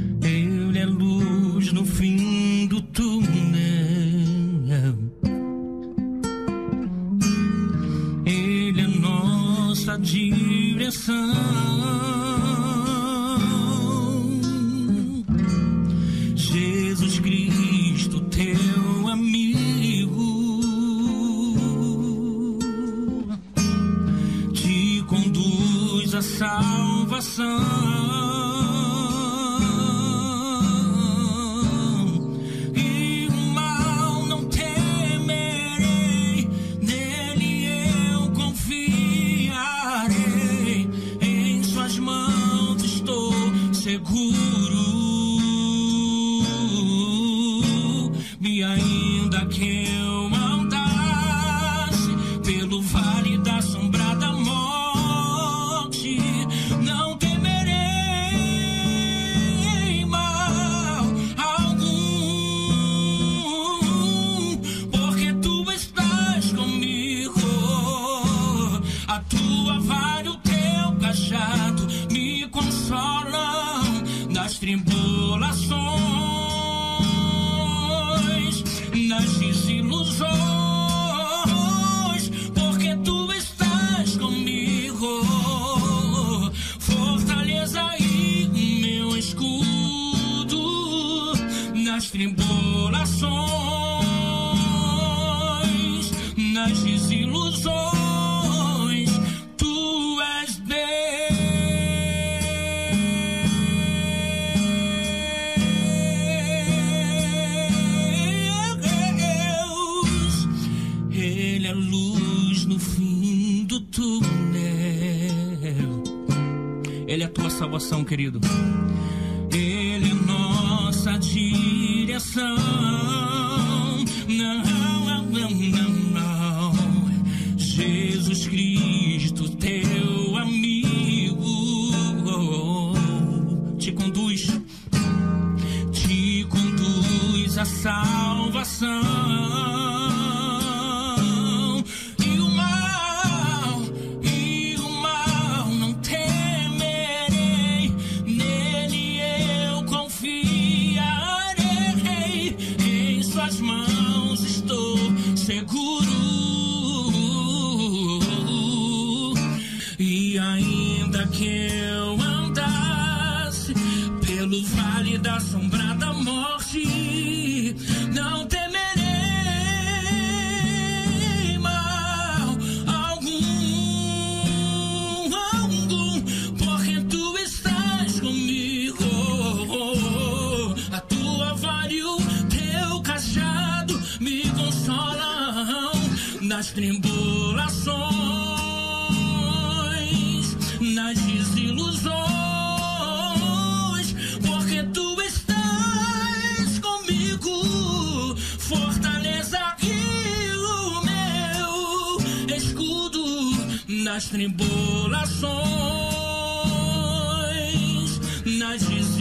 Ele é luz no fim do túnel. Ele é nossa direção. Jesus Cristo, teu amigo, te conduz à salvação. E ainda que eu andasse pelo vale da sombra da morte, não temerei mal algum, porque tu estás comigo. A tua vara e o teu cajado me consolam nas tribulações, nas desilusões, porque tu estás comigo. Fortaleza e meu escudo nas tribulações, nas desilusões, tu és Deus. Ele é luz no fim do túnel. Ele é a tua salvação, querido. Ele é nossa direção. Não, não, não, não. Jesus Cristo, teu amigo, te conduz à salvação. E ainda que eu andasse pelo vale da sombra da morte, não temerei mal algum, porque tu estás comigo. A tua vara e o teu cajado me consolam nas tribulações, nas desilusões, porque tu estás comigo. Fortaleza e o meu escudo nas tribulações, nas desilusões,